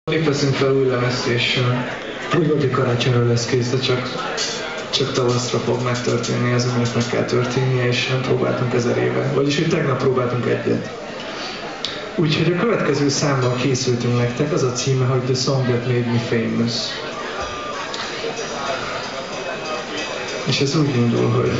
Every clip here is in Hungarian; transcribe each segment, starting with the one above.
Még veszünk fel új lemezt, és úgy volt, hogy karácsonyra lesz kész, de csak tavaszra fog megtörténni az, amit meg kell történnie, és nem próbáltunk 1000 éve. Vagyis, hogy tegnap próbáltunk egyet. Úgyhogy a következő számmal készültünk nektek, az a címe, hogy The Song That Made Me Famous. És ez úgy indul, hogy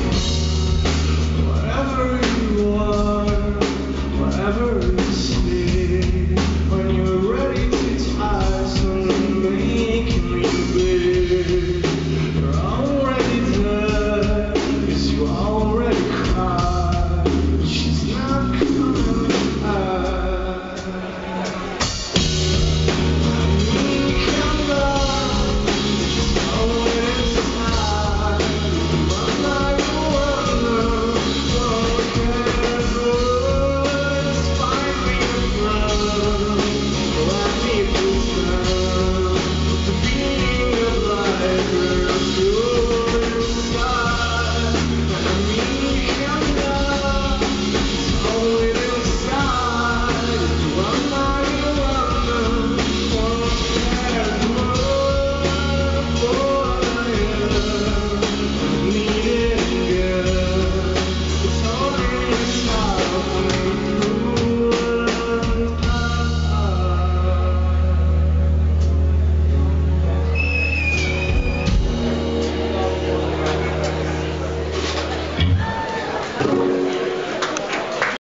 wherever you sleep.